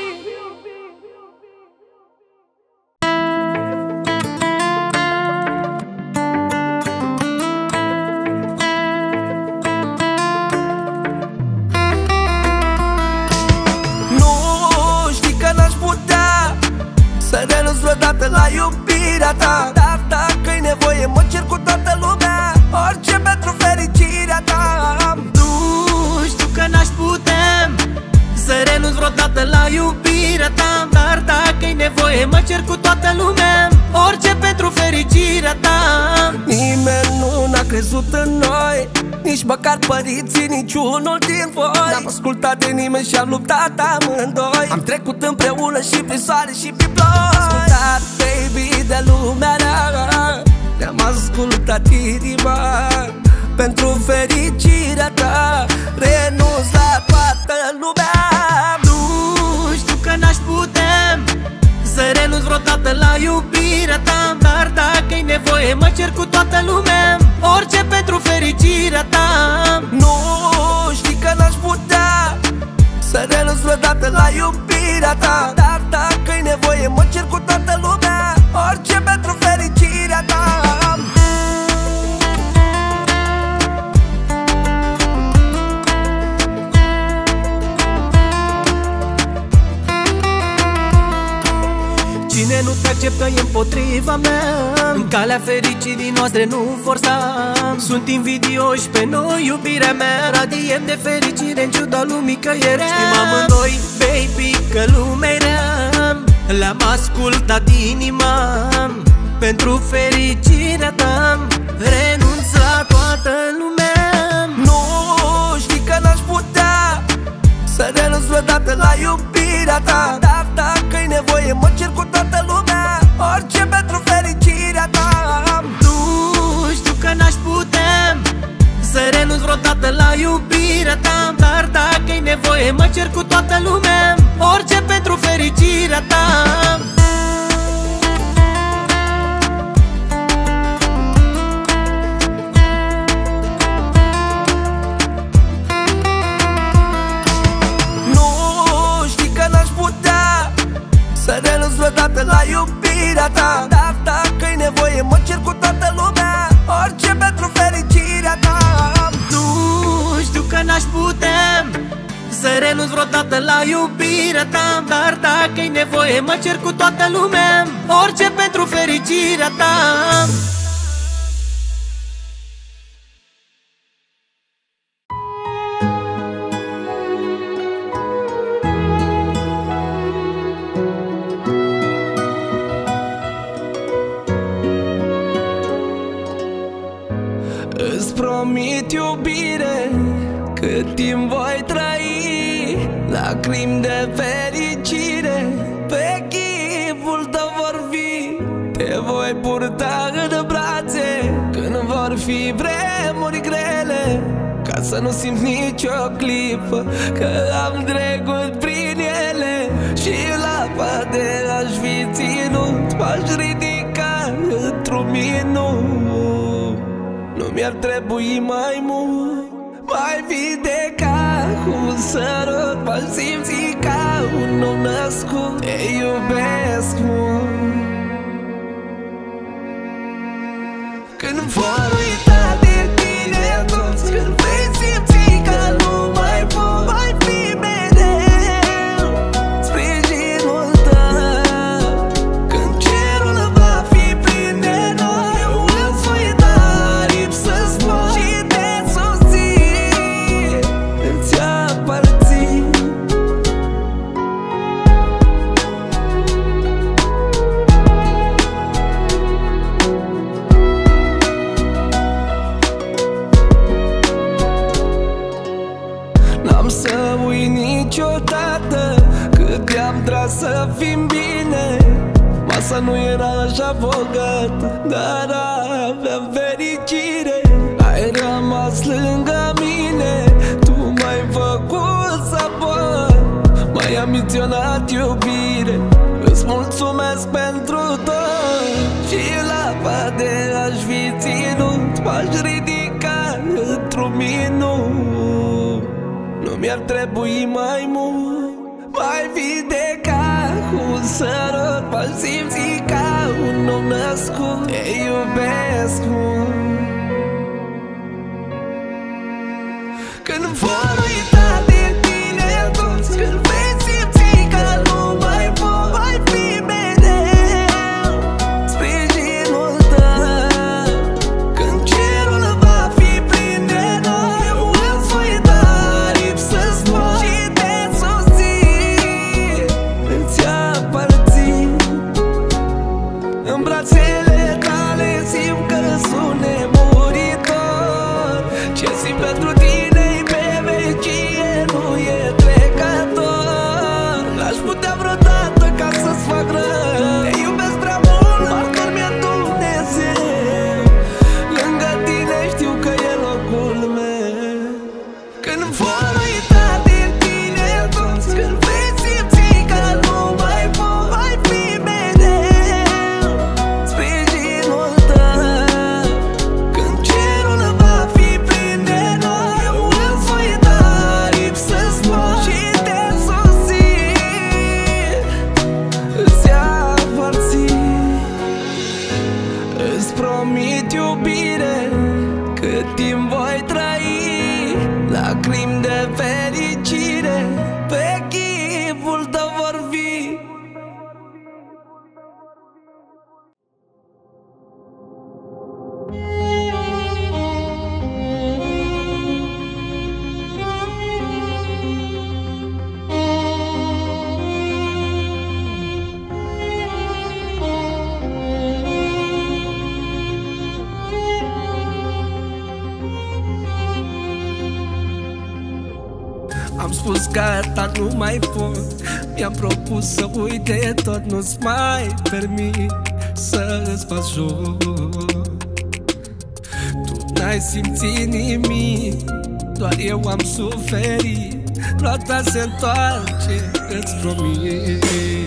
Nu știi că n-aș putea să renunț vreodată la iubirea ta. Dar dacă-i nevoie mă cer cu toată lumea, orice pentru fericirea ta. Nu știu că n-aș putea să renunț vreodată la iubirea ta. Dar dacă-i nevoie mă cer cu toată lumea, orice pentru fericirea ta. Nimeni nu n-a crezut în noi, nici măcar părinții, niciunul din voi. N-am ascultat de nimeni și am luptat amândoi. Am trecut împreună și prin soare și prin ploi. Ascultat, baby, de lumea rea. Ne-am ascultat inima pentru fericirea ta. Renunț la toată lumea. Nu știu că n-aș putea să renunț vreodată la iubirea ta. Dar dacă-i nevoie mă cer cu toată lumea, orice pentru fericirea ta. Nu știi că n-aș putea să renunț vreodată la iubirea ta. Dar dacă-i nevoie mă cer cu toată lumea, orice pentru fericirea ta. Cine nu te acceptă e împotriva mea. În calea fericirii noastre nu forsam. Sunt invidioși pe noi, iubirea mea. Radiem de fericire în ciuda lumii că e rea. Știm amândoi, baby, că lumea-i rea. Le-am ascultat inima pentru fericirea ta. Renunț la toată lumea. Nu știi că n-aș putea să renunț vreodată la iubirea ta. Dar dacă-i nevoie mă cer cu toată lumea, orice pentru fericirea ta. Nu știu că n-aș putea să renunț vreodată la iubirea ta. Dar dacă-i nevoie mă cer cu toată lumea, orice pentru fericirea ta. Să renunț vreodată la iubirea ta. Dar dacă-i nevoie mă cer cu toată lumea, orice pentru fericirea ta. Nu știu că n-aș putea să renunț vreodată la iubirea ta. Dar dacă-i nevoie mă cer cu toată lumea, orice pentru fericirea ta. Îți promit iubire, cât timp voi trăi, lacrimi de fericire pe chipul tău vor fi. Te voi purta în brațe când vor fi vremuri grele, ca să nu simți nicio clipă că am trecut prin ele. Și la poate aș fi ținut, m-aș ridica într-un minut. Nu mi-ar trebui mai mult, mai vindeca cu un sărut, m-aș simți ca un nou născut. Te iubesc mult. Când vor uita de tine toți, când vei simți că nu mai pot, mai fi mereu sprijinul tău. Când cerul va fi plin de noi, eu îți voi da aripi să-ți pot și te susțin. Îți aparțin. să fim bine. Masa nu era așa bogată, dar aveam fericire. Ai rămas lângă mine, tu m-ai făcut să pot. M-ai ambiționat iubire, îți mulțumesc pentru tot. Și la pade aș fi ținut, m-aș ridica într-un minut. Nu mi-ar trebui mai mult, mai fi de ca un sărut. M-aș simți ca un nou născut, te iubesc mult. Când vor uita de tine toți, când vei simți că nu mai pot, mai fi mereu sprijinul tău. Când cerul va fi plin de noi, eu îți voi da aripi să-ți mor și te susțin, îți aparțin. În brațele tale simt că sunt nemuritor. Ce simt pentru tine nu e trecător. N-aș putea vreodată ca să-ți fac rău. Te iubesc prea mult, martor mi-e Dumnezeu. Lângă tine știu că e locul meu. Când vor uita de tine toți, când vei simți că nu mai pot, mai fi mereu sprijinul tău. Când cerul va fi plin de noi, eu îți voi da să-ți mor și te susțin, îți aparțin. Îți promit iubire, cât timp voi trăi, lacrimi de fericire pe chipul tău vor fi. Am spus gata, nu mai pot. Mi-am propus să uit de tot, nu-ți mai permit să-ți faci joc. Tu n-ai simțit nimic, doar eu am suferit. Roata se întoarce, îți promit.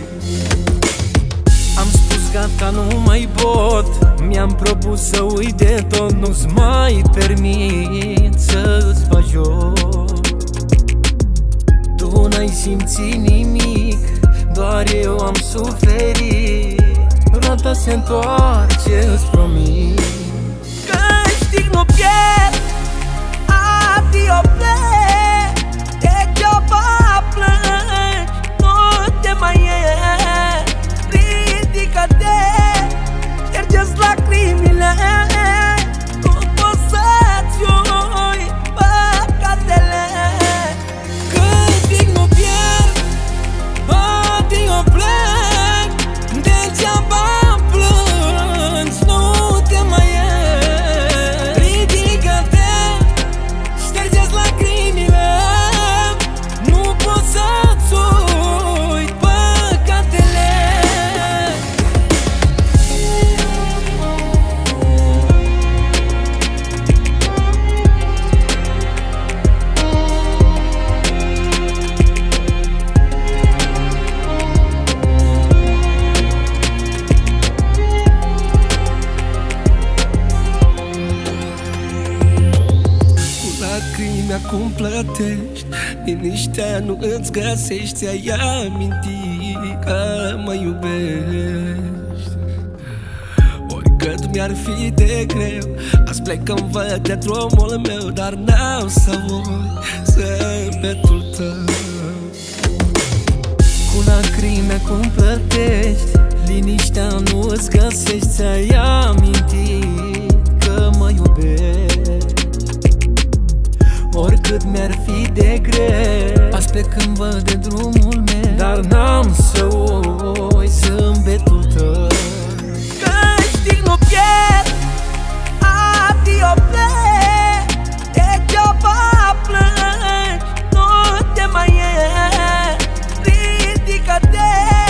Am spus gata, nu mai pot. Mi-am propus să uit de tot, nu-ți mai permit să-ți faci joc. Tu n-ai simțit nimic, doar eu am suferit. Roata se întoarce, îți promit. Câștig nu pierd, adio plec. Degeaba plângi, nu te mai e. Ridică-te, șterge-ți lacrimile. Nu poți să-ți ui păcatele. Câștig nu pierd, adio plec. Degeaba plângi, nu te mai e. Ridică-te, șterge-ți lacrimile. Nu poți să-ți ui păcatele. Acum plătești, liniștea nu îți găsești. Ți-ai amintit că mă iubești. Oricât mi-ar fi de greu, azi plec când văd de drumul meu, dar n-am să uit zâmbetul tău. Cu lacrimi acum plătești, liniștea nu îți găsești. Ți-ai amintit că mă iubești. Oricât mi-ar fi de greu, azi plec când văd de drumul meu, dar n-am să uit zâmbetul tău. Câștig nu pierd, adio plec. Degeaba plângi, nu te mai e. Ridică-te,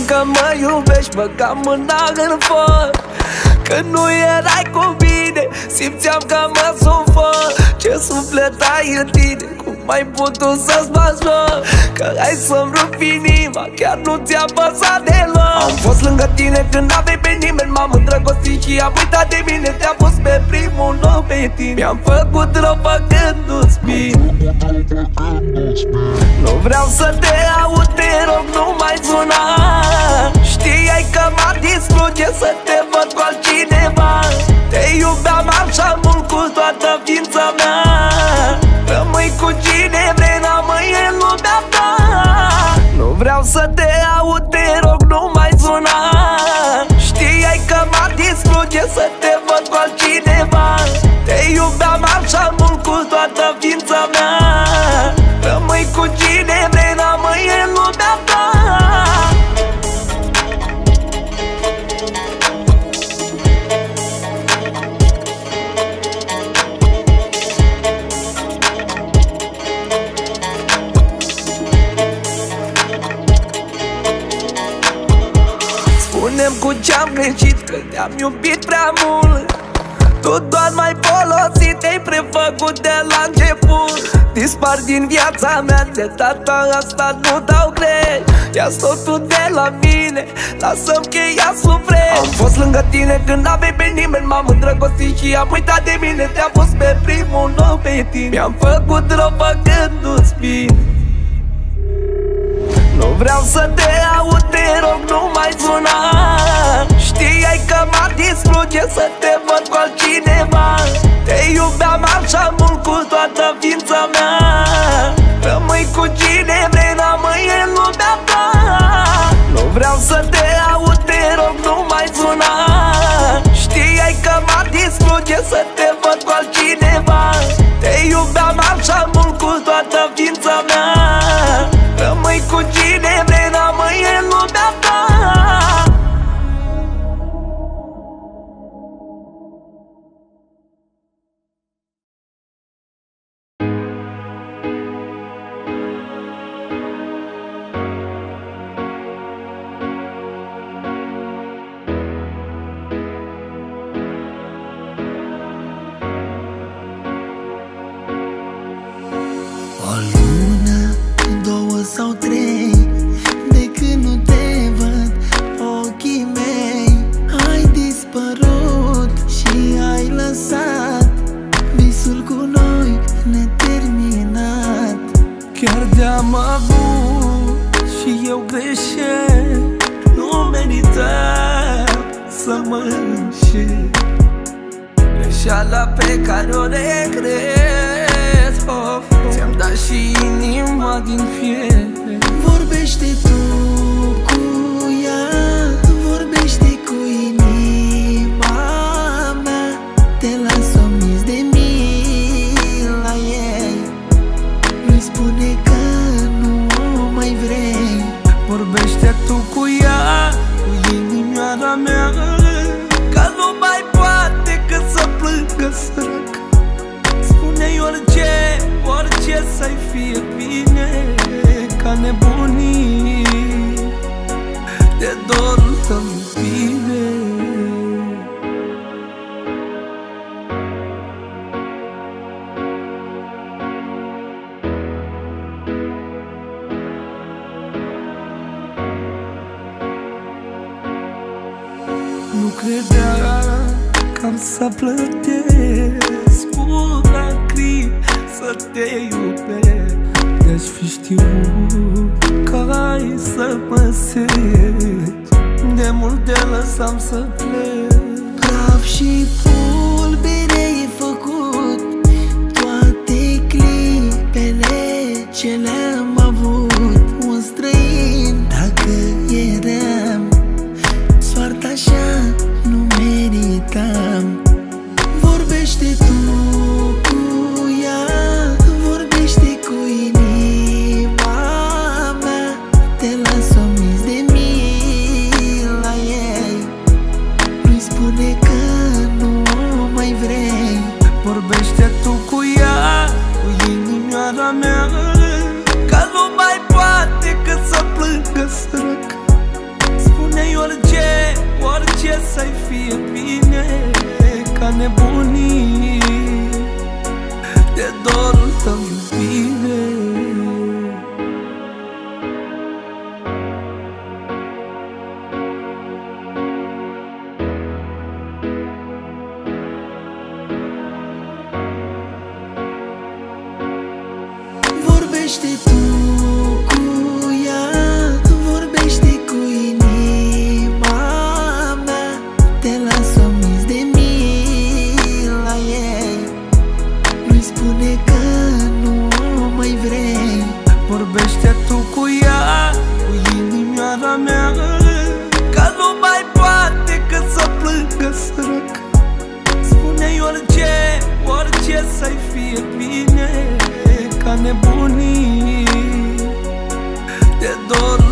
încă mă iubești, băgam mâna în foc. Când nu erai cu mine, simțeam că mă sufăr. Ce suflet ai în tine, cum ai putut să-ți bați joc? Că ai să-mi rupi inima, chiar nu ți-a păsat deloc. Am fost lângă tine când n-aveai pe nimeni, m-am îndrăgostit și am uitat de mine. Te-am pus pe primul loc pe tine, mi-am făcut rău făcându-ți bine. Nu vreau să te aud, te rog, nu mai suna. Știai că m-a distruge să te văd cu altcineva. Te iubeam așa mult cu toată ființa mea. Rămâi cu cine vrei, rămâi în lumea ta. Nu vreau să te aud, te rog, nu mai suna. Știai că m-a distruge să te văd cu altcineva. Te iubeam așa mult cu toată ființa mea. Rămâi cu cine vrei, rămâi în lumea ta. Spune-mi cu ce-am greșit, că te-am iubit prea mult. Tu doar m-ai folosit, te-ai prefăcut de la început. Dispar din viața mea, de data asta nu dau greș. Ia-ți totul de la mine, lasă-mi că ea suflet. Am fost lângă tine când n-aveai pe nimeni, m-am îndrăgostit și am uitat de mine. Te-am pus pe primul loc pe tine, mi-am făcut rău făcându-ți bine. Nu vreau să te aud, te rog, nu mai suna. Știai că m-a distruge să te văd cu altcineva. Te iubeam așa mult cu toată ființa mea. Rămâi cu cine vrei, rămâi în lumea ta. Nu vreau să te aud, te rog, nu mai suna. Știai că m-a distruge să te văd cu altcineva. Te iubeam așa mult cu toată ființa mea. Rămâi cu cine vrei, rămâi în lumea ta. O lună, două sau trei, de când nu te văd, ochii mei ai dispărut și ai lăsat visul cu noi neterminat. Chiar de-am avut și eu greșesc, nu meritam să mă înșel. Greșeala pe care o regret, of, ți-am dat și inima din fier. Vorbește tu cu ea, vorbește cu inima mea. Te las omis de mila ei, nu-i spune că nu o mai vrei. Vorbește tu cu ea, cu inimioara mea, că nu mai poate că să plângă sărac. Spune-i orice, orice să-i fie bine, ca nebunii de dorul tău bine. Nu credea că am să plătesc cu lacrimi să te iubesc. De-aș fi știut că ai să mă segi, de mult te lăsam să plec. Praf și pulbere ai făcut toate clipele ce le-am avut. Un străin dacă eram, soarta așa nu meritam. Vorbește tu cu ea, vorbește cu inima mea. Te las omis de mila ei, orice să-i fie bine. Ca nebunii de dorul tău, iubire. Vorbește tu cu ea, vorbește cu inima mea. Te las omis de mila ei. Nu-i spune că nu o mai vrei. Vorbește tu cu ea, cu inimioara mea, că nu mai poate că să plângă sărac. Spune-i orice, orice să-i fie bine. Ca nebunii de dor